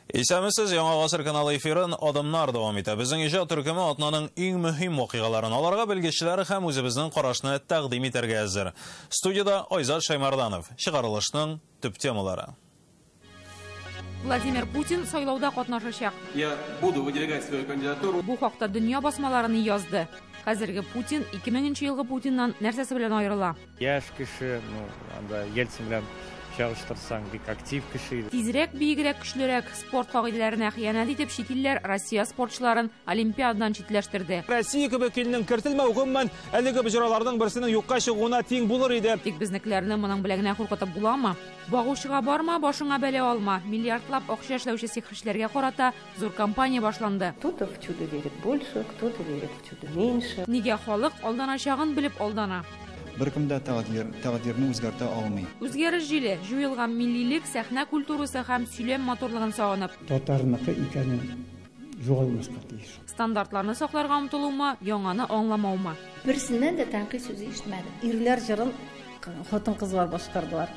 Исәмесез, Яңа Гасыр каналы эфирын адымнар дәвам итә. Безнең иҗат төркеме атнаның иң мөһим вакыйгаларын, аларга белгечләре һәм үзебезнең карашны тәкъдим итәргә әзер. Студияда Айзат Шаймарданов. Чыгарылышның төп темалары. Владимир Путин сайлауда катнашачак. Я буду выдвигать свою кандидатуру. Бу хакта дөнья басмаларını язды. Хәзерге Путин 2000 елгы Путиннан нәрсәсе белән аерыла? Яшь кеше, анда Ельцин белән чагыштырсаң, бик актив кеше. Тизрәк, биегрәк, көчлерәк спорт кагыйдәләренә хыянат итеп чит илләр Россия спортчыларын Олимпиададан читләштерде. Россия кебек илнең кертелмәү гомумән әлеге бөҗраларның берсенең юкка чыгуына тиң булыр иде. Тик безнекеләрне моның белән генә куркытып буламы? Багучыга барма, башыңа бәлә алма. Миллиардлап акча эшләүче сихерчеләргә карата зур кампания башланды. Кто-то в чудо верит больше, кто-то верит в чудо меньше. Нигә халык алданачагын белеп алдана? Беркемдә тәкъдирне үзгәртә алмый. Үзгәреш җиле, җуелган миллилек, сәхнә культурасы һәм сөйләм матурлыгын сагынып. Татарныкы икәнен югалмаска тиеш. Стандартларны сакларга омтылума, яңаны аңламаумы? Берсеннән дә тәнкыйть сүзе ишетмәдем. Ирләр җырын хатын-кызлар башкардылар.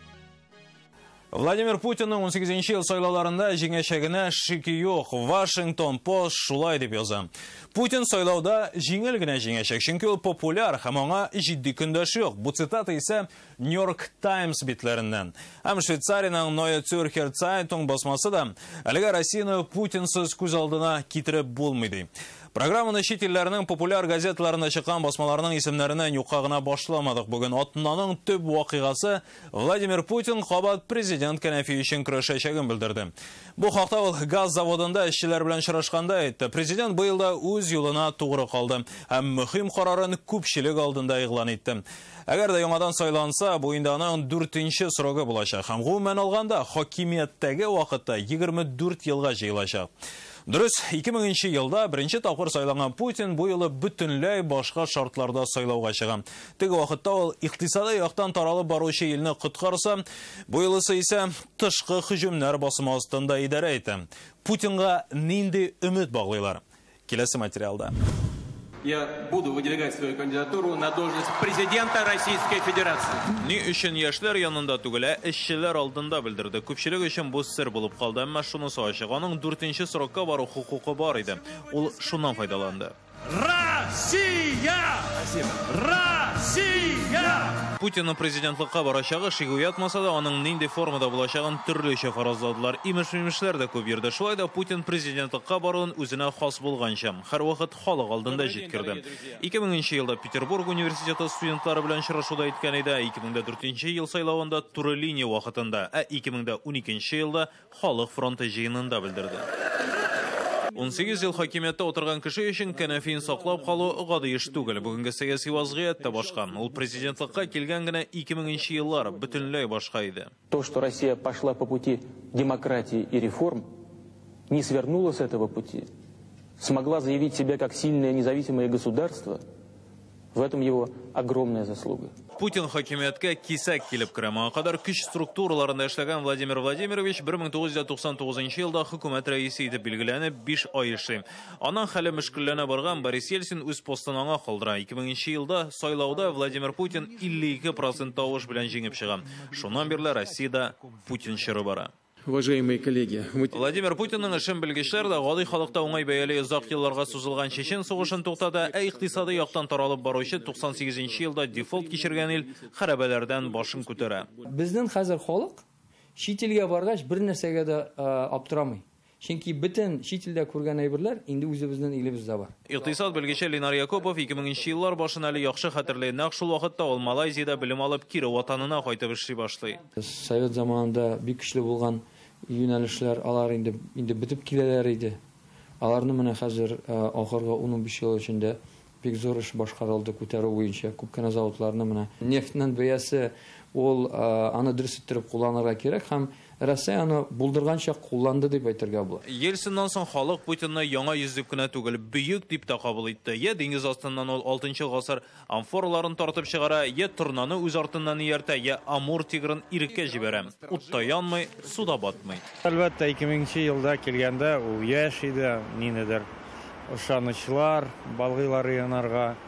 Владимир Путинның 18 ел сайлауларында җиңәчәгенә шики юк. Вашингтон Пост шулай дип яза. Путин сайлауда җиңел генә җиңәчәк, чөнки ул популяр һәм аңа җитди көндәш юк. Бу цитата исә New York Times битләреннән. Һәм Швейцариянең Neue Zürcher Zeitung басмасы да әлегә Россияны Путинсыз күз алдына китереп булмый ди. Программаны чит илләрнең популяр газеталарында чыккан басмаларның исемнәреннән юкка гына башламадык. Бүген атнаның төп вакыйгасы Владимир Путин кабат президент кәнәфи өчен көрәшәчәген белдерде. Бу хакта ул газ заводында эшчеләр белән очрашканда әйтте. Президент быел да үз юлына тугры калды һәм мөһим карарын күпчелек алдында игълан итте. Әгәр дә яңадан сайланса, бу инде аның 4нче срогы булачак һәм гомумән алганда хакимияттәге вакытта 24 елга җыелачак. Дөрес, 2000 елда беренче тапкыр сайланган Путин бу елы бөтенләй башка шартларда сайлауга чыга. Теге вакытта ул икътисади яктан таралып баручы илне коткарса, бу елысы исә тышкы һөҗүмнәр басымы астында идарә итә. Путинга нинди өмет баглыйлар? Киләсе материалда. Я буду выдвигать свою кандидатуру на должность президента Российской Федерации. Ни өчен яшьләр янында түгел, эшчеләр алдында белдерде. Күпчелек өчен бу сер булып калды, әмма шунысы ачык. Аның 4нче срокка бару хукукы бар иде. Ул шуннан файдаланды. Россия! Россия! Путинның президентлыкка барачагы шик уятмаса да, аның нинди формада булачагын төрлечә фаразладылар. Имеш-мимешләр дә күп йөрде. Шулай да Путин президентлыкка баруын үзенә хас булганча, һәрвакыт халык алдында җиткерде. 2000 елда Петербург университеты студентлары белән очрашуда әйткән иде, 2004 ел сайлавында туры линия вакытында, 2012 елда Халык фронты җыенында белдерде. 18 ел хакимиятта отырган кеше өчен кәнәфин саклап калу гади эш түгел. Бүгенге сәяси вазгыять та башка. Ул президентлыкка килгән генә 2000 еллар бөтенләй башка иде. То, что Россия пошла по пути демократии и реформ, не свернула с этого пути, смогла заявить себя как сильное независимое государство, в этом его огромная заслуга. Путин хакимияткә кисәк килеп керә. Моңа кадәр көч структураларында эшләгән Владимир Владимирович 1999 елда хөкүмәт рәисе итеп билгеләнеп 5 ай эшли. Аның хәле мөшкилләнә барган Борис Ельцин үз постын аңа калдыра. 2000 елда сайлауда Владимир Путин 52% тавыш белән җиңеп чыга. Шуннан бирле Россиядә Путин чоры бара. Уважаемые коллеги, Владимир Путинның эшен белгечләр дә гади халыкта уңай бәяле озак елларга сузылган чечен сугышын туктады, икътисади яктан таралып баручы 98 елда дефолт кичергән ил хәрабәләрдән башын күтәрә. Безнең хәзер халык чит илгә баргач бер нәрсәгә дә аптырамый. Чөнки бөтен чит илдә күргән әйберләр инде үзебезнең илебездә бар. Икътисад белгече Ленар Якупов 2000 еллар башын әле яхшы хәтерләй. Нәкъ шул вакытта ул Малайзиядә белем алып кире ватанына кайтып эшли башлый. Совет заманында бик көчле булган юнәлешләр алар инде битеп киләләр иде. Аларны менә хәзер ахыргы 15 ел эчендә бик зур эш башкарылды күтәрү буенча. Күп кенә заводларны менә нефтнең бәясе ул аны дөрес иттереп кулланырга кирәк һәм Россия аны булдырганча кулланды дип әйтергә була. Ельциннан соң халык Путинны яңа йөз дип кенә түгел, бөек дип та кабул итте. Я диңгез астыннан ул 6нчы гасыр амфораларын тартып чыгара, я торнаны үз артыннан ияртә, я Амур тигрын иреккә җибәрә. Утта янмый, суда батмый. Әлбәттә 2000 елда килгәндә ул яшь иде, ниндидер ышанычлар, балгылары янарга.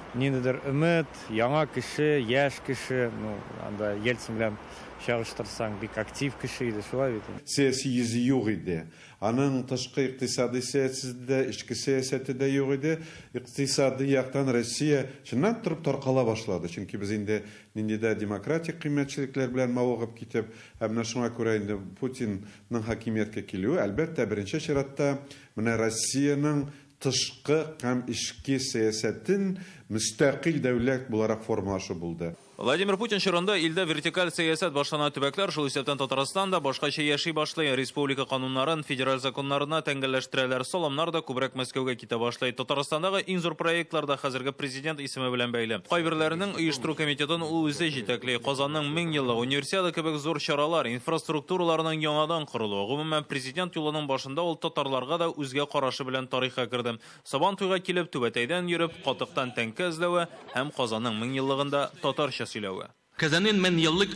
ниндидер үміт, яңа кеше, яш кеше, ну, анда Ельцин белән чагыштырсаң, бик актив кеше иде, шулай бит. Сәяси йөзе юк иде. Аның тышкы икътисади сәясәтендә, ичке сәясәте дә юк иде. Икътисади яктан Россия чыннан торып таркала башлады. Чөнки без инде ниндидә демократик кыйммәтчелекләр белән мавыгып китеп, менә шуңа күрә инде Путинның хакимияткә килүе, әлбәттә, беренче чиратта менә Россиянең тышкы һәм ичке сәясәтен мөстәкыйль дәүләт буларак формалашу булды. Владимир Путин чорында илдә вертикаль сәясәт башлана төбәкләр, шул исәптән Татарстан да башкача яши башлый. Республика кануннарын федераль законнарына тәңгәлләштерәләр. Саламнар да күбрәк Мәскәүгә китә башлый. Татарстандагы иң зур проектларда хәзерге президент исеме белән бәйле. Кайберләренең оештыру комитетын ул үзе җитәкли. Казанның 1000 еллык универсиада кебек зур чаралар, инфраструктураларның яңадан корылуы. Гомумән президент юлының башында ул татарларга да үзгә карашы белән тарихка керде. Сабан туйга килеп түбәтәйдән йөреп, катыктан тәңкә эзләве һәм Казанның 1000 еллыгында татарча сөйләве. Казанның 1000 еллык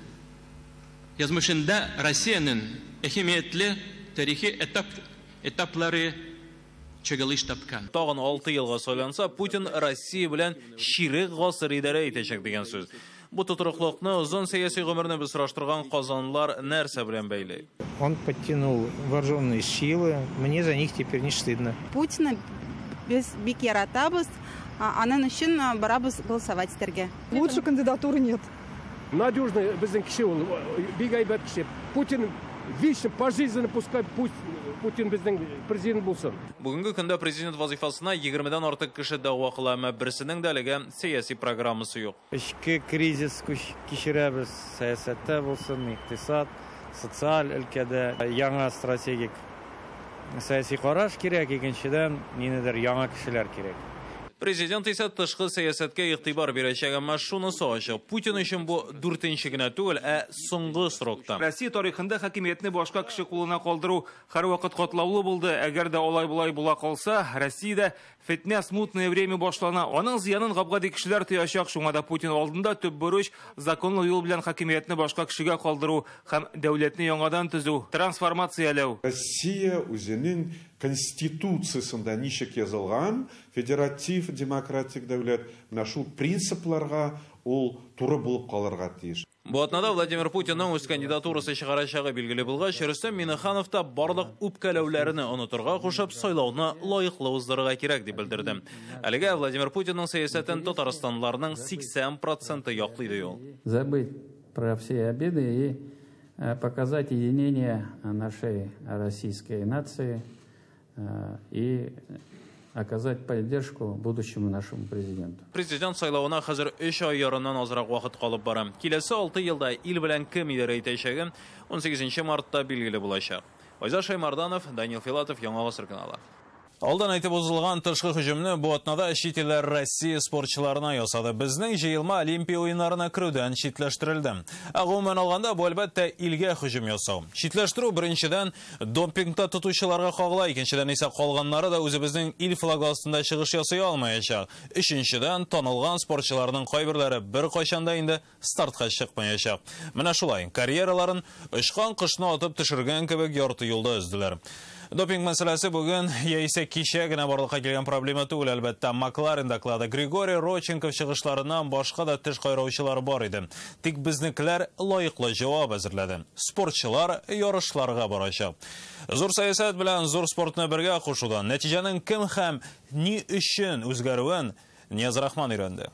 язмышында Россиянең әһәмиятле тарихи этаплары чыгылыш тапкан. Тагын 6 елга сайланса, Путин Россия белән ширек гасыр идарә итәчәк дигән сүз. Бу тотрыклыкны, озын сәяси гомерне без сораштырган казанлылар нәрсә белән бәйле? Он подтянул вооруженные силы, мне за них теперь не стыдно. Путина без бик яратабыз, аның өчен барабыз голосовать итәргә. Лучше кандидатуры нет. Надежный безнең кеше ул, бик әйбәт кеше. Путин вечно пожизненно пускай Путин безнең президент булсын. Бүгенге көндә президент вазифасына 20-дан артык кеше дәгъва кыла, әмма берсенең дә әлегә сәяси программасы юк. Ичке кризис кичерәбез, сәясәттә булсын, икътисад, социаль өлкәдә яңа стратегик сәяси караш кирәк, икенчедән ниндидер яңа кешеләр кирәк. Президент исә тышкы сәясәткә игътибар бирәчәк, әмма шунысы ачык. Путин өчен бу 4нче генә түгел, ә соңгы срокта. Россия тарихында хакимиятне башка кеше кулына калдыру һәрвакыт катлаулы булды. Әгәр дә алай-булай була калса, Россиядә фитнә смутное время башлана. Аның зыянын габгади кешеләр тоячак. Шуңа да Путин алдында төп бурыч законлы юл белән хакимиятне башка кешегә калдыру һәм дәүләтне яңадан төзү, трансформациялау. Россия үзенең конституциясында ничек язылган, федератив демократик дәүләт, менә шул принципларга ул туры булып калырга тиеш. Бу атнада Владимир Путинның үз кандидатурасы чыгарачагы билгеле булгач, Рөстәм Миңнеханов та барлык үпкәләүләрне онытырга кушып, сайлауны лаеклы уздырырга кирәк дип белдерде. Әлегә Владимир Путинның сәясәтен татарстанлыларның 80% яклый ди ул. Забыть про все обиды и показать единение нашей российской нации и оказать поддержку будущему нашему президенту. Президент сайлауына хәзер 3 ай ярымнан азрак вакыт калып бара. Киләсе 6 елда ил белән кем идарә итәчәге 18 мартта билгеле булачак. Айза Шаймарданов, Данил Филатов, Яңа Гасыр каналы. Алдан әйтеп узылган тышкы һөҗүмне бу атнада чит илләр Россия спортчыларына ясады. Безнең җыелма Олимпия уеннарына керүдән читләштерелде. Гомумән алганда бу әлбәттә илгә һөҗүм ясау. Читләштерү беренчедән допингта тотучыларга кагыла, икенчедән исә калганнары да үзебезнең ил флагы астында чыгыш ясый алмаячак. Өченчедән танылган спортчыларның кайберләре бер кайчанда инде стартка чыкмаячак. Менә шулай карьераларын очкан кошны атып төшергән кебек ярты юлда өздиләр. Допинг мәсьәләсе бүген яисә кичә генә барлыкка килгән проблема түгел, әлбәттә. Макларен доклады Григорий Родченков чыгышларыннан башка да теш кайраучылар бар иде. Тик безнекеләр лаеклы җавап әзерләде. Спортчылар ярышларга барачак. Зур сәясәт белән зур спортны бергә кушудан нәтиҗәнең кем һәм ни өчен үзгәрүен Нияз Рахман өйрәнде.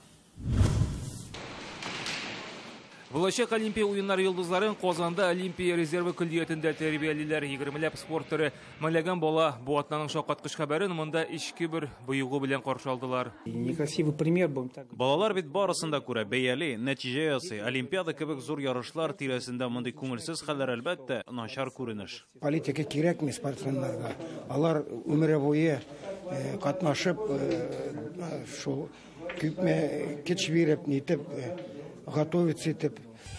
Булачак Олимпия уеннары йолдызларын Казанда Олимпия резервы күллиятендә тәрбиялиләр. 20ләп спорт-төры меңләгән бала бу атнаның шаккаткыч хәбәрен монда ичке бер боегы белән каршы алдылар. Некрасивый пример будем так. Балалар бит барысында күрә бәяли, нәтиҗә ясый. Олимпиада кебек зур ярышлар тирәсендә мондый күңелсез хәлләр әлбәттә начар күренеш. Политика кирәкми спортсменнарга. Алар өмере буе катнашып, шул күпме кич биреп, нитеп готовиться итеп.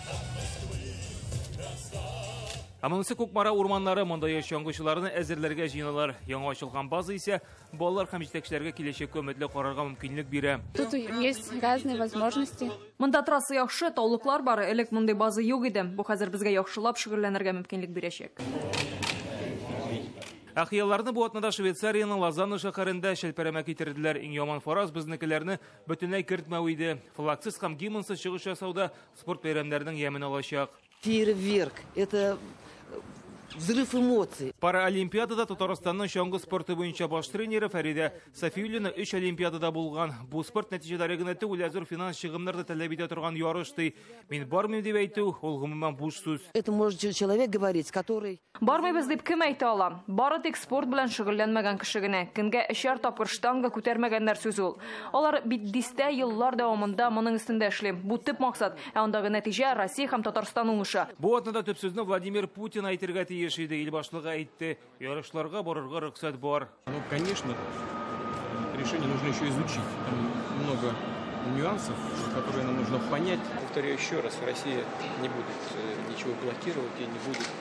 Аманысы Күкмара урманнары монда яшьяңгычларны әзерләргә җыйналар. Яңа ачылган база исә балалар һәм җитәкчеләргә киләчәккә өметле карарга мөмкинлек бирә. Тут есть разные возможности. Монда трасса яхшы, таулыклар бар, элек мондай база юк иде. Бу хәзер безгә яхшылап шөгыльләнергә мөмкинлек бирәчәк. Ахияларны бу атнада Швейцарияның Лозанна шәһәрендә шәлпәрәмә китерделәр. Иң яман фараз безнекеләрне бөтенләй кертмәү иде. Флагсыз һәм гимнсыз чыгыш ясауда спорт бәйрәмнәренең ямен алачак. Фейерверк – это взрыв эмоций. Паралимпиадада Татарстанның шаңғы спорты буенча баш тренеры Фәрида Сафиуллина 3 олимпиадада булган. Бу спорт нәтиҗәләре генә түгел, зур финанс чыгымнар да таләп итә торган ярыш ди. Мин бармыйм дип әйтү, ул гомумән буш сүз. Это может человек говорить, который Бармыйбыз дип кем әйтә ала? Бары тик спорт белән шөгыльләнмәгән кеше генә, кемгә эшәр тапкыр штанга күтәрмәгәннәр сүз ул. Алар бит дистә еллар дәвамында моның өстендә эшли. Бу төп максат, ә андагы нәтиҗә Россия һәм Татарстан уңышы. Бу атнада төп сүзне Владимир Путин әйтергә тиеш иде. Ил башлыгы әйтте, ярышларга барырга рөхсәт бар. Ну, конечно, решение нужно еще изучить. Там много нюансов, которые нам нужно понять. Повторяю еще раз, Россия не будет ничего блокировать и не будет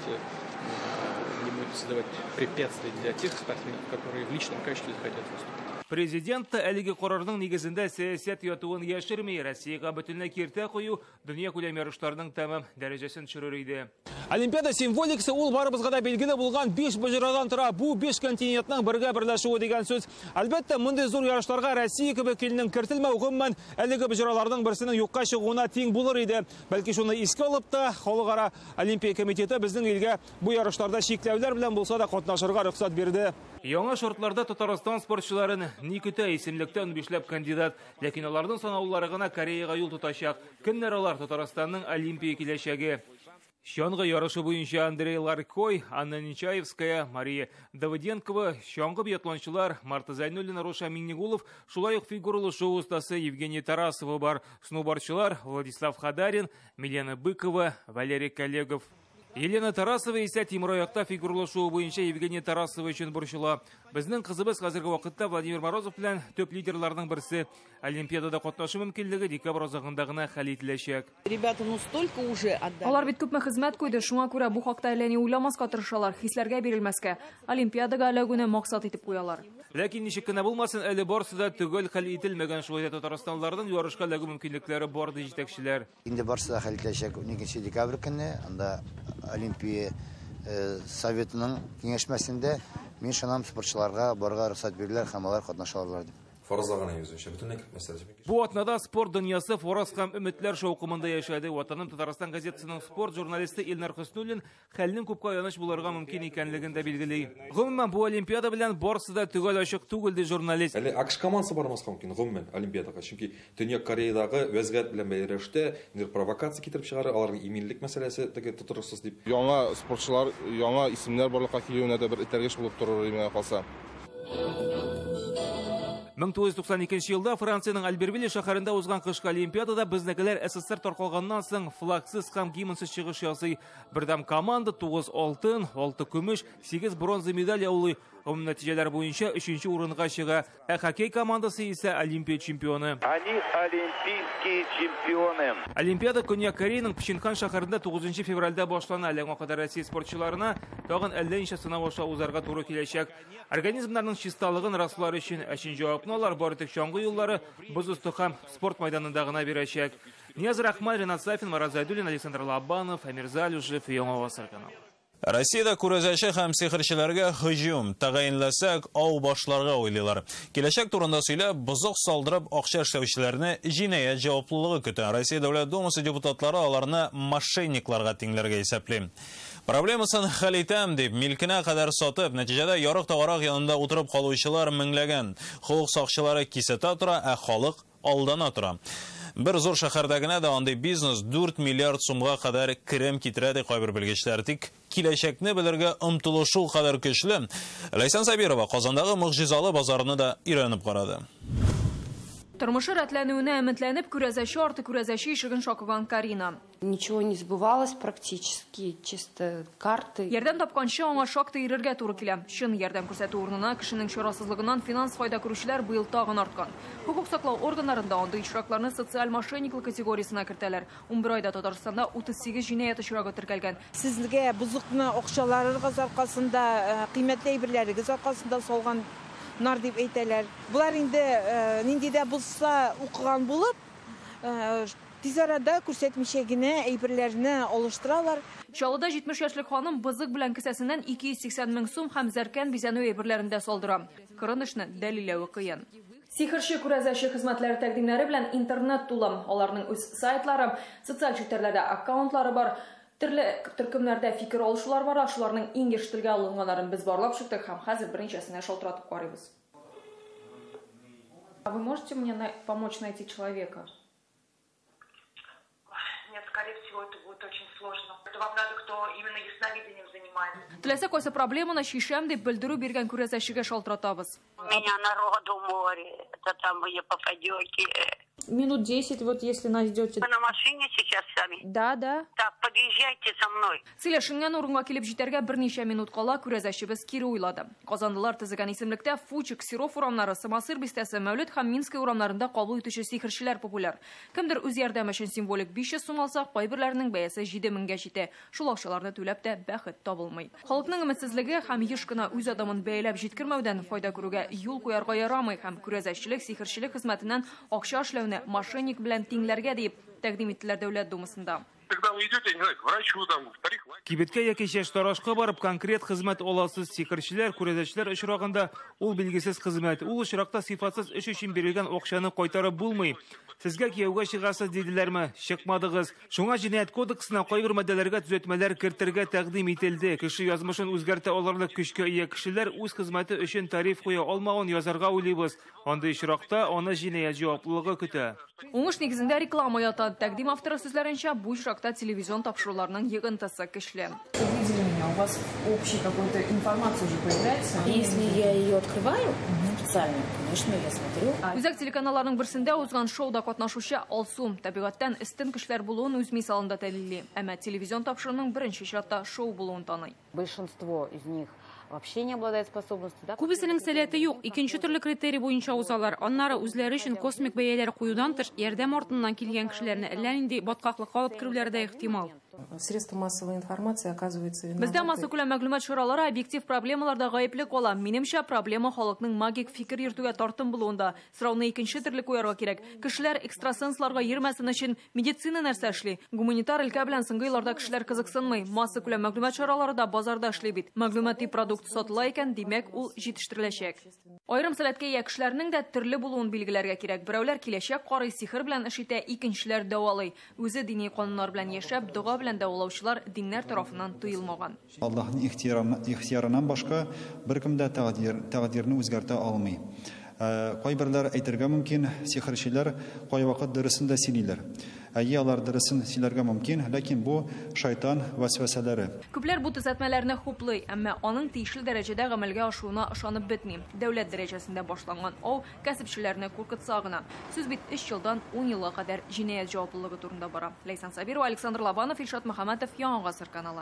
создавать препятствий для тех спортсменов, которые в личном качестве захотят выступить. Президент әлеге карарның нигезендә сәясәт ятуын яшермей, Россиягә бөтенләй киртә кую дөнья күләм ярышларының тәмам дәрәҗәсен төшерер иде. Олимпиада символикасы ул барыбызга да белгиле булган 5 боҗрадан тора. Бу 5 континентның бергә берләшүе дигән сүз. Әлбәттә, мондый зур ярышларга Россия кебек илнең кертелмәү гомумән әлеге боҗраларның берсенең юкка чыгуына тиң булыр иде. Бәлки шуны искә алып та, Халыкара Олимпия комитеты безнең илгә бу ярышларда чикләүләр белән булса да катнашырга рөхсәт бирде. Яңа шартларда Татарстан спортчыларын ни көтә исемлектә 15 кандидат, ләкин аларның санаулары гына Кореяга юл тотачак. Кемнәр алар Татарстанның Олимпия киләчәге? Шаңғы ярышы буенча Андрей Ларкой, Анна Нечаевская, Мария Давыденкова, шаңғы биатлончылар Марта Зайнуллина, Роша Миннигулов, шулай ук фигуралы шоу устасы Евгений Тарасова бар, сноубордчылар Владислав Хадарин, Милена Быкова, Валерий Коллегов. Елена Тарасова исә Тимур-Аякта фигурлы шоу буенча Евгений Тарасова өчен борчыла. Безнең кызыбыз хәзерге вакытта Владимир Морозов белән төп лидерларның берсе. Олимпиадада катнашу мөмкинлеге декабрь азагында гына хәл ителәчәк. Ребята, ну столько уже отдали. Алар бит күпме хезмәт куйды, шуңа күрә бу хакта әллә ни уйламаска тырышалар, хисләргә бирелмәскә. Олимпиадага эләгүне максат итеп куялар. Ләкин ничек кенә булмасын, әле барысы да түгел хәл ителмәгән, шулай да Татарстанлыларның ярышка эләгү мөмкинлекләре бар ди җитәкчеләр. Инде барысы да хәл ителәчәк 12 декабрь көнне, анда Олимпия советының киңәшмәсендә мин шунам спортчыларга барырга рөхсәт бирделәр һәм алар катнашалар дип. Фаразлаган үзенчә бөтенләй мәсьәлә. Бу атнада спорт дөньясы фораз һәм өметләр шаукымында яшәде. Ватаным Татарстан газетасының спорт журналисты Илнар Хөснуллин хәлнең күпкә яныш булырга мөмкин икәнлеген дә билгели. Гомумән бу Олимпиада белән барысы да түгел ачык түгел ди журналист. Әле АКШ командасы бармаска мөмкин гомумән Олимпиадага, чөнки Төньяк Кореядагы вәзгать белән бәйләштә провокация китереп чыгарыр, аларның иминлек мәсьәләсе теге тотырсыз дип. Яңа спортчылар, яңа исемнәр барлыкка килүенә дә бер этәргеч булып торыр именно калса. 1992 елда Франциянең Альбервиль шәһәрендә узган кышкы Олимпиадада безнекеләр СССР таркалганнан соң флагсыз һәм гимнсыз чыгыш ясый. Бердәм команда 9 алтын, 6 көмеш, 8 бронза медаль яулый. Ум нәтиҗәләр буенча 3нче урынга чыга. Ә хоккей командасы исә Олимпия чемпионы. Они олимпийские чемпионы. Олимпиада Көньяк Кореяның Пхенчхан шәһәрендә 9 февральдә башлана. Әлегә кадәр Россия спортчыларына тагын әллә ничә сынау аша узарга туры киләчәк. Организмнарның чисталыгын раслар өчен өчен җавапны алар бары тик чаңгы юллары бозусты һәм спорт мәйданында гына бирәчәк. Нияз Рахман, Ренат Сафин, Марат Зайдуллин, Александр Лобанов, Амир Залюжев, Яңа Гасыр каналы. Россиядә күрәзәче һәм сихерчеләргә һөҗүм тәгаенләсәк, ау башларга уйлыйлар. Киләчәк турында сөйләп, бозык салдырып акча эшләүчеләрне җинаять җаваплылыгы көтә. Россия Дәүләт Думасы депутатлары аларны мошенникларга тиңләргә исәпли. Проблемасын хәл итәм дип, милкенә кадәр сатып, нәтиҗәдә ярык тагарак янында утырып калучылар меңләгән. Хокук сакчылары кисәтә тора, ә халык алдана тора. Бер зур шәһәрдә генә дә андый бизнес 4 миллиард сумга кадәр керем китерә ди кайбер белгечләр. Тик киләчәкне белергә омтылышу кадәр көчле. Ләйсән Сабирова Казандагы могҗизалы базарны да өйрәнеп карады. Тормышы рәтләнүенә өметләнеп, күрәзәче арты күрәзәче ишеген шакыган Карина. Ничего не сбывалось практически, чисто карты. Ярдәм тапканчы аңа шактый ирергә туры килә. Чын ярдәм күрсәтү урынына кешенең чарасызлыгыннан финанс файда күрүчеләр быел тагын арткан. Хукук саклау органнарында андый очракларны социаль мошенниклык категориясына кертәләр. 11 айда Татарстанда 38 җинаять очрагы теркәлгән. Сезгә бузыкны акчаларыгыз аркасында, кыйммәтле әйберләрегез аркасында салган нар дип әйтәләр. Булар инде нинди дә булса укыган булып, тиз арада күрсәтмичә генә әйберләрне алыштыралар. Чалыда 70 яшьлек ханым бызык белән кесәсеннән 280 мең сум һәм зәркән бизәнү әйберләрендә салдыра. Кырынышны дәлилләүе кыен. Сихерче күрәзәче хезмәтләре тәкъдимнәре белән интернет тулым. Аларның үз сайтлары, социаль челтәрләрдә аккаунтлары бар. Төрле төркемнәрдә фикер алышулар бар, шуларның иң еш алынганнарын без барлап чыктык һәм хәзер беренчәсенә шалтыратып карыйбыз. А вы можете мне помочь найти человека? Нет, скорее всего, это будет очень сложно. Это вам надо, кто именно ясновидением занимается. Теләсә кайсы проблеманы шишәм дип белдерү биргән күрәзәчегә шалтыратабыз. У меня народу море, это там вы не попадете. Минут 10, вот если найдете. Вы на машине сейчас сами? Да. Так, подъезжайте со мной. Сөйләшенгән урынга килеп җитәргә берничә минут кала күрәзәчебез кире уйлады. Казанлылар төзегән исемлектә Фучик, Серов урамнары, Самосыр бистәсе, Мәүлид һәм Минская урамнарында кабул итүче сихерчеләр популяр. Кемдер үз ярдәм өчен символик 500 сум алса, кайберләренең бәясе 7000-гә җитә. Шул акчаларны түләп тә бәхет табылмый. Халыкның өметсезлеге һәм еш кына үз адамын бәяләп җиткермәүдән файда күрүгә юл куярга ярамый һәм күрәзәчелек, сихерчелек хезмәтеннән акча эшләүне мошенник белән тиңләргә дип тәкъдим иттеләр Дәүләт Думасында. Когда вы идете, не знаю, к врачу, там, в парикмахерскую. Кибеткә яки шәш тарашка барып конкрет хезмәт аласыз сихерчеләр, күрәзәчләр очрагында ул билгесез хезмәт, ул очракта сыйфатсыз эш өчен бирелгән акчаны кайтарып булмый. Сезгә кияүгә чыгасыз дидиләрме? Чыкмадыгыз. Шуңа җинаять кодексына кайбер маддәләргә төзәтмәләр кертергә тәкъдим ителде. Кеше язмышын үзгәртә алырлык көчкә ия кешеләр үз хезмәте өчен тариф куя алмаган язарга уйлыйбыз. Андый очракта аны җинаять җаваплылыгы көтә. Уңыш нигезендә реклама ята. Тәкъдим авторы сүзләренчә, бу очракта телевизион тапшыруларның йыгынтысы көчле. Увидели меня, у вас общей какой-то информации уже появляется? Если я ее открываю специально, конечно, я смотрю. Үзәк телеканалларның берсендә узган шоуда катнашучы Алсу табигатьтән өстен кешеләр булуын үз мисалында тәлилли. Әмма телевизион тапшыруның беренче чиратта шоу булуын таный. Большинство из них вообще не обладает способностью. Күбесенең сәләте юк, икенче төрле критерий буенча узалар. Аннары үзләре өчен космик бәяләр куюдан тыш, ярдәм артыннан килгән кешеләрне әллә нинди баткаклыкка алып керүләре дә ихтимал. Средства массовой информации оказывается виноваты. Бездә масса күләм мәгълүмат чаралары объектив проблемаларда гаепле кала. Минемчә, проблема халыкның магик фикер йөртүгә тартым булуында. Сорауны икенче төрле куярга кирәк. Кешеләр экстрасенсларга йөрмәсен өчен медицина нәрсә эшли? Гуманитар өлкә белән соңгы елларда кешеләр кызыксынмый. Масса күләм мәгълүмат чаралары да базарда эшли бит. Мәгълүмати продукт сатыла икән, димәк, ул җитештереләчәк. Айрым сәләткә ия кешеләрнең дә төрле булуын билгеләргә кирәк. Берәүләр киләчәк карый сихер белән эш итә, икенчеләр дәвалый. Үзе дини кануннар белән яшәп, дуга белән дәвалаучылар диннәр тарафыннан тыелмаган. Аллаһның ихтиярынан башка беркем дә тәкъдирне үзгәртә алмый. Кайберләр әйтергә мөмкин, сихерчеләр кайвакыт дөресен дә сөйлиләр. Алар дөресен сөйләргә мөмкин, ләкин бу шайтан вәсвәсәләре. Күпләр бу төзәтмәләрне хуплый, әмма аның тиешле дәрәҗәдә гамәлгә ашуына ышанып бетми. Дәүләт дәрәҗәсендә башланган ау кәсепчеләрне куркытса гына. Сүз бит 3 елдан 10 елга кадәр җинаять җаваплылыгы турында бара. Ләйсан Сабирова, Александр Лобанов, Илшат Мөхәммәтов, Яңа Гасыр каналы.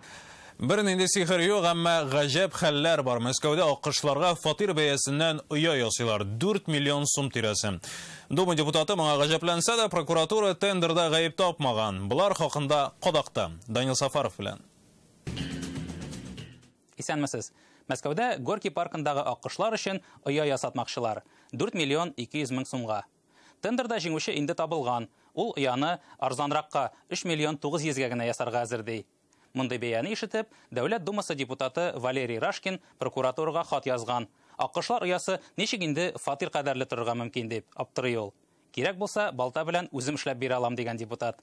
Бер нинди сихер юк, әмма гаҗәп хәлләр бар. Мәскәүдә аккышларга фатир бәясеннән оя ясыйлар. 4 миллион сум тирәсе. Дума депутаты моңа гаҗәпләнсә дә, прокуратура тендерда гаеп тапмаган. Булар хакында кадакта. Данил Сафаров белән. Исәнмесез. Мәскәүдә Горький паркындагы аккышлар өчен оя ясатмакчылар. 4 миллион 200 мең сумга. Тендерда җиңүче инде табылган. Ул ояны арзанракка 3 миллион 900-гә генә ясарга әзер. Мондай бәяне ишетеп, Дәүләт Думасы депутаты Валерий Рашкин прокуратурага хат язган. Аккышлар оясы ничек инде фатир кадәрле торырга мөмкин дип аптырый ул. Кирәк булса, балта белән үзем эшләп бирә алам дигән депутат.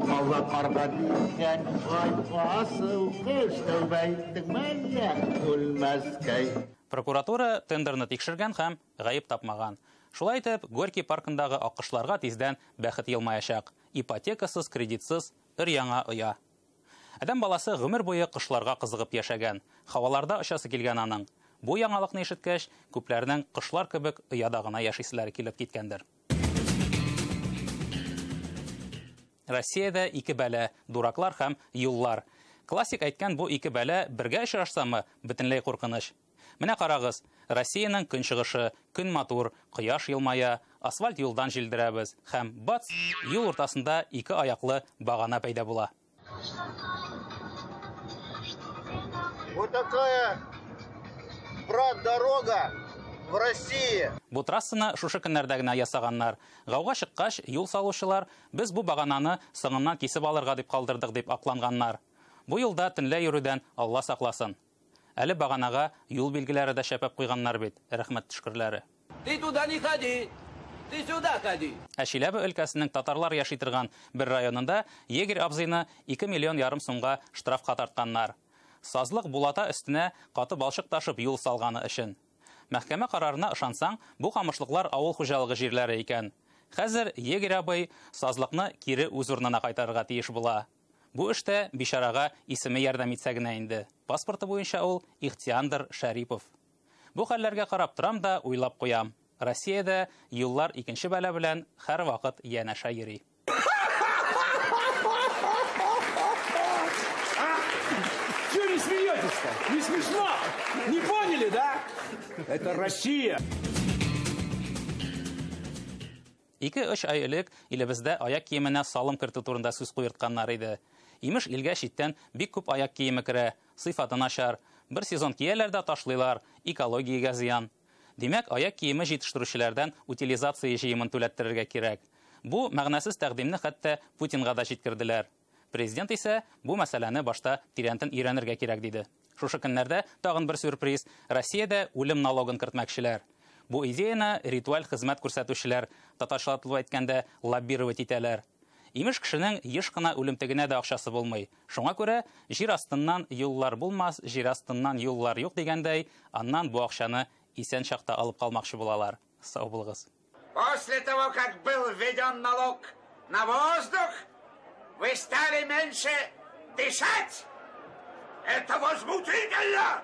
Прокуратура тендерны тикшергән һәм гаеп тапмаган. Шулай итеп, Горький паркындагы аккышларга тиздән бәхет елмаячак. Ипотекасыз, кредитсыз өр-яңа оя. Адам баласы гомер буе кышларга кызыгып яшәгән. Хаваларда очасы килгән аның. Бу яңалыкны ишеткәч, күпләрнең кышлар кебек ояда гына яшисезләре килеп киткәндер. Россиядә 2 бәлә, дураклар һәм юллар. Классик әйткән бу 2 бәлә бергә очрашсамы, бөтенләй куркыныч. Менә карагыз, Россиянең көнчыгышы, көн матур, кояш елмая, асфальт юлдан җилдерәбез һәм бац, юл уртасында 2 аяклы багана пәйда була. Вот такая, брат, дорога в России. Бу трассаны шушы көннәрдә генә ясаганнар. Гауга чыккач, юл салучылар, без бу багананы сыңыннан кисеп алырга дип калдырдык дип акланганнар. Бу юлда төнлә йөрүдән Алла сакласын. Әле баганага юл билгеләре дә шәпәп куйганнар бит. Рәхмәт төшкерләре. Ты туда не ходи. Ты сюда ходи. Чиләбе өлкәсенең татарлар яши торган бер районында егерь абзыйны 2,5 миллион сумга штрафка тартканнар. Сазлык булата өстенә каты балчык ташып юл салганы өчен. Мәхкәмә карарына ышансаң, бу камышлыклар авыл хуҗалыгы җирләре икән. Хәзер егерь абый сазлыкны кире үз урынына кайтарырга тиеш була. Бу эштә бичарага исеме ярдәм итсә генә инде. Паспорты буенча ул Ихтиандр Шәрипов. Бу хәлләргә карап торам да уйлап куям. Россиядә юллар икенче бәла белән һәр вакыт янәшә йөри. Чего не смеетесь-то? Не смешно? Не поняли, да? Это Россия. 2-3 ай элек илебездә аяк киеменә салым кертү турында сүз куертканнар иде. Имеш илгә читтән бик күп аяк киеме керә, сыйфаты начар. Бер сезон кияләр дә ташлыйлар, экологиягә зыян. Димәк, аяк киеме җитештерүчеләрдән утилизация җыемын түләттерергә кирәк. Бу мәгънәсез тәкъдимне хәтта Путинга да җиткерделәр. Президент исә бу мәсьәләне башта тирәнтен өйрәнергә кирәк диде. Шушы көннәрдә тагын бер сюрприз. Россиядә үлем налогын кертмәкчеләр. Бу идеяны ритуаль хезмәт күрсәтүчеләр, татарчалатып әйткәндә, лоббировать итәләр. Имеш кешенең еш кына үлемтегенә дә акчасы булмый. Шуңа күрә җир астыннан юллар булмас, җир астыннан юллар юк дигәндәй, аннан бу акчаны исән чакта алып калмакчы булалар. Сау булыгыз. После того, как был введен налог на воздух, вы стали меньше дышать. Это возмутительно!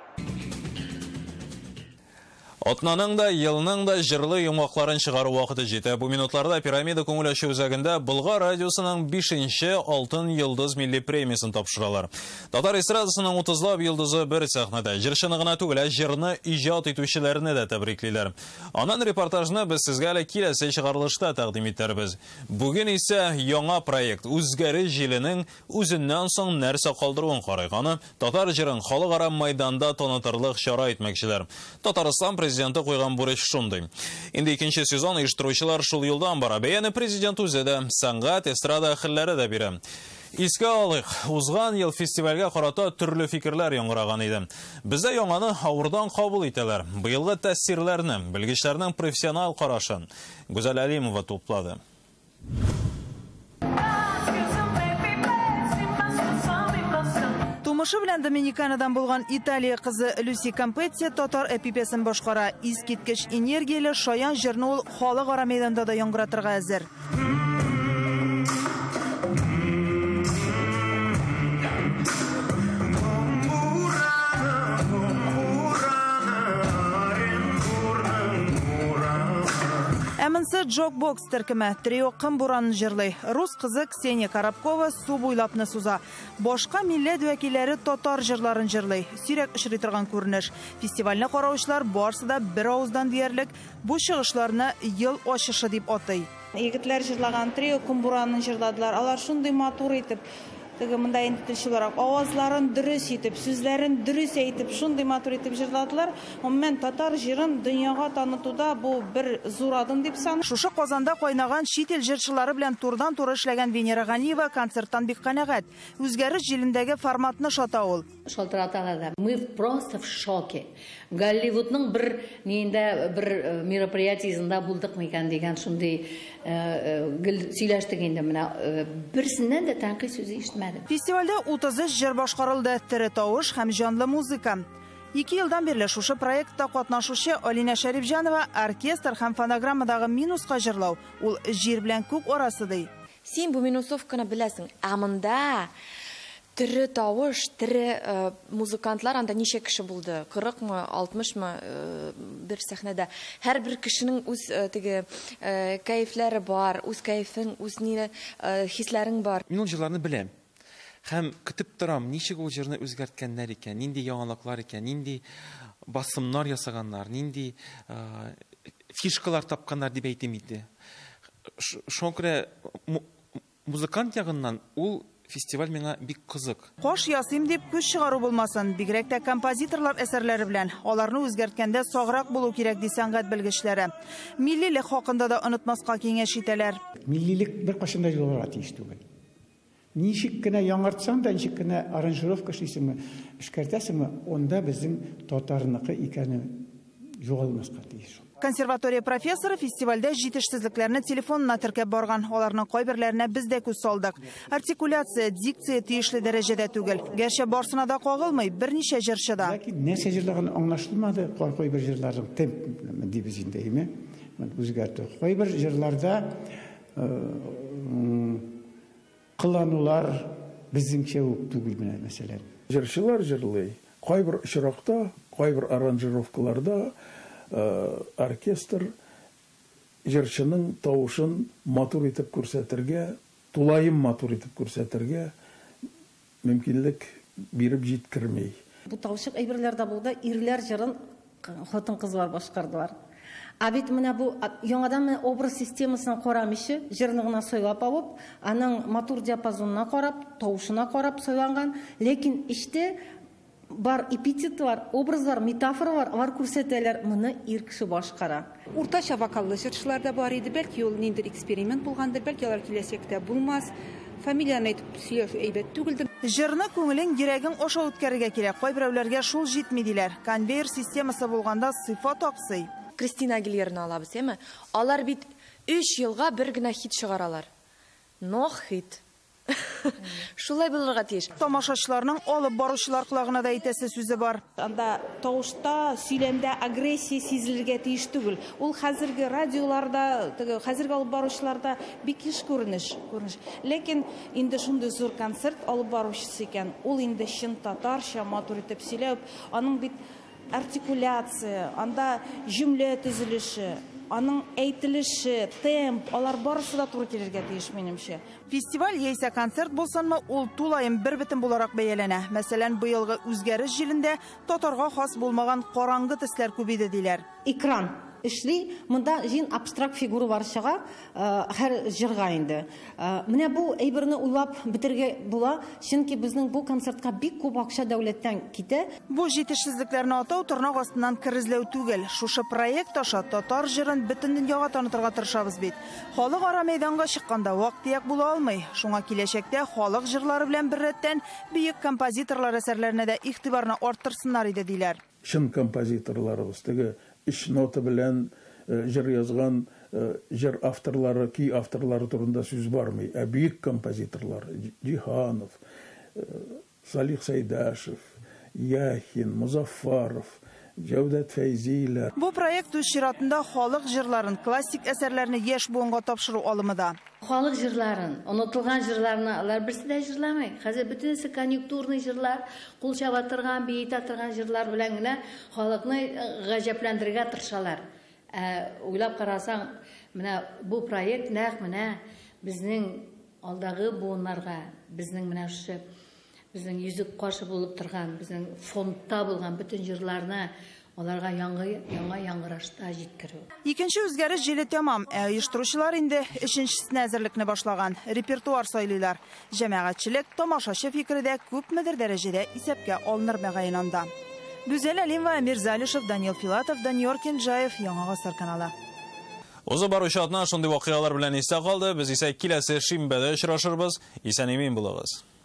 Отнаның да, елның да җырлы йомгакларын чыгару вакыты җитә. Бу минутларда пирамида күңел ачу үзәгендә Болгар радиосының 5-нче Алтын йолдыз милли премиясын тапшыралар. Татар эстрадасының 30лап йолдызы бер сәхнәдә җырчыны гына түгел, җырны иҗат итүчеләрне дә тәбриклиләр. Анан репортажны без сезгә әле киләсе чыгарылышта тәкъдим итәрбез. Бүген исә яңа проект үзгәреш җиленең үзеннән соң нәрсә калдыруын карыйганы, татар җырын халыкара майданда танытырлык чара итмәкчеләр. Татарстан президенты куйган бурыч шундый. Инде икенче сезон оештыручылар шул юлдан бара. Бәяне президент үзе дә, сәнгать, эстрада әһелләре дә бирә. Искә алыйк, узган ел фестивальгә карата төрле фикерләр яңгыраган иде. Бездә яңаны авырдан кабул итәләр. Быелгы тәэсирләрне, белгечләрнең профессиональ карашын Гүзәл Әлимова туплады. Тумышы белән Доминиканадан булган Италия кызы Люси Кампетти татар эпипесын башкара. Искиткеч энергияле шаян җырны ул халыкара мәйданда да яңгыратырга әзер. Әмінсі Джокбокс төркеме трио кым буранын җырлый. Рус кызы Ксения Коробкова су буйлапны суза. Башка милләт вәкилләре татар җырларын җырлый. Сирәк очрый торган күренеш. Фестивальне караучылар барысы да бер авыздан диярлек бу чыгышларны ел ачышы дип атый. Егетләр җырлаган трио кым буранын җырладылар. Алар шундый матур итеп, мында интеллектуаллар авазларын дөрес итеп, сүзләрен дөрес әйтеп, шундый матур итеп җырладылар. Мен татар җырын дөньяга танытуда бу бер зур адым дип саныйм. Шушы Казанда кайнаган чит ил җырчылары белән турыдан-туры эшләгән Венера Ганиева концерттан бик канәгать. Үзгәреш җилендәге форматны шата ул. Шалтыраталар. Мы просто в шоке. Голливудның бер нинде бер мероприятиесендә булдык микән дигән шундый сөйләштек инде менә берсеннән дә тәнкыйть сүзе ишетмәдем. Фестивальдә 33 җыр башкарылды, тере тавыш һәм җанлы музыка. 2 елдан бирле шушы проектта катнашучы Алина Шәрифҗанова оркестр һәм фонограммадагы минуска җырлау. Ул җир белән күк арасы ди. Син бу минусовканы беләсең, ә монда тере тавыш, тере музыкантлар анда ничә кеше булды? 40-мы, 60-мы бер сәхнәдә. Һәр бер кешенең үз теге кайфләре бар, үз кайфың, үз хисләрең бар. Мин ул җырларны беләм. Һәм көтеп торам, ничек ул җырны үзгәрткәннәр икән, нинди яңалыклар икән, нинди басымнар ясаганнар, нинди фишкалар тапканнар дип әйтим иде. Шуңа күрә музыкант ягыннан ул фестиваль миңа бик кызык. Кош ясыйм дип күз чыгару булмасын, бигрәк тә композиторлар әсәрләре белән. Аларны үзгәрткәндә саграк булу кирәк ди сәнгать белгечләре. Миллилек хакында да онытмаска киңәш итәләр. Миллилек бер кашында юлларга тиеш түгел. Ничек кенә яңартсаң да, ничек кенә аранжировка эшлисеңме, эшкәртәсеңме, онда безнең татарныкы икәне югалмаска тиеш. Консерватория профессоры фестивальдә җитешсезлекләрне телефонына теркәп барган. Аларның кайберләренә без дә күз салдык. Артикуляция, дикция тиешле дәрәҗәдә түгел. Гәрчә барсына да кагылмый, берничә җырчыда. Нәрсә җырлаган аңлашылмады, кайбер җырларның темп дибез инде, әйме? Үзгәртү. Кайбер җырларда кыланулар безнеңчә үк түгел менә мәсәлән. Җырчылар җырлый. Кайбер очракта, кайбер аранжировкаларда оркестр җырчының тавышын матур итеп күрсәтергә, тулаем матур итеп күрсәтергә мөмкинлек биреп җиткермәй. Бу тавышык әйберләрдә булды, ирләр җырын хатын-кызлар башкардылар. А бит менә бу яңадан образ системасын карамыйчы, җырны гына сойлап алып, аның матур диапазонына карап, тавышына карап сойланган, ләкин ичтә бар эпитетлар, образлар, метафоралар, алар күрсәтәләр, моны ир кеше башкара. Уртача вокаллы җырчылар да бар иде, бәлки ул ниндидер эксперимент булгандыр, бәлки алар киләчәктә булмас. Фамилияны әйтеп сөйләшү әйбәт түгелдер. Җырны күңелең, йөрәгең аша үткәрергә кирәк. Кайберәүләргә шул җитми диләр. Конвейер системасы булганда сыйфат аксый. Кристина Агилераны алабыз, әме? Алар бит 3 елга бер генә хит чыгаралар. Нох хит. Шулай булырга тиеш. Тамашачыларның алып баручылар кулагына да әйтәсе сүзе бар. Анда тавышта, сөйләмдә агрессия сизелергә тиеш түгел. Ул хәзерге радиоларда, хәзерге алып баручыларда бик еш күренеш. Ләкин инде шундый зур концерт алып баручысы икән, ул инде чын татарча матур итеп сөйләп, аның бит артикуляция, анда җөмлә төзелеше, аның әйтелеше, темп, алар барысы да туры килергә тиеш минемчә. Фестиваль яисә концерт булсынмы, ул тулаем бер бөтен буларак бәяләнә. Мәсәлән, быелгы үзгәреш җилендә татарга хас булмаган караңгы төсләр күп иде диләр. Экран эшли, монда җин абстракт фигуралар чыга, һәр җырга инде. Менә бу әйберне уйлап битергә була, чөнки безнең бу концертка бик күп акча дәүләттән китә. Бу җитешсезлекләрне атау тырнак астыннан кирезләү түгел. Шушы проект аша татар җырын бөтен дөньяга танытырга тырышабыз бит. Халык ара мәйданга чыкканда вак-тияк була алмый. Шуңа киләчәктә халык җырлары белән беррәттән бөек композиторлар әсәрләренә дә игътибарны арттырсыннар иде диләр. Чын композиторларыбыз теге иш ноты белән җыр язган җыр авторлары, ки авторлары турында сүз бармый. Ә бөек композиторлар Җиһанов, Салих Сайдашев, Яхин, Музаффаров, Җәүдәт Фәйзиләр. Бу проект үз чиратында халык җырларын, классик әсәрләрне яшь буынга тапшыру алымыда. Халык җырларын, онытылган җырларны алар берсе дә җырламый. Хәзер бөтенесе конъюнктурный җырлар, кул чаба торган, бейт торган җырлар белән генә халыкны гаҗәпләндерергә тырышалар. Уйлап карасаң, менә бу проект нәкъ менә безнең алдагы буыннарга, безнең менә шушы безнең йөзек кашы булып торган, безнең фондта булган бөтен җырларны аларга яңа яңгырашта җиткерү. Икенче үзгәреш җиле тәмам. Оештыручылар инде өченчесенә әзерлекне башлаган. Репертуар сайлыйлар. Җәмәгатьчелек, тамашачы фикере дә күпмедер дәрәҗәдә исәпкә алыныр мәгәен анда. Гүзәл Алимова, Амир Залишев, Данил Филатов, Даниор Кенджаев, Яңа Гасыр каналы. Узы баручы атна шундый вакыйгалар белән истә калды. Без исә киләсе шимбәдә очрашырбыз. Исән-имин булыгыз.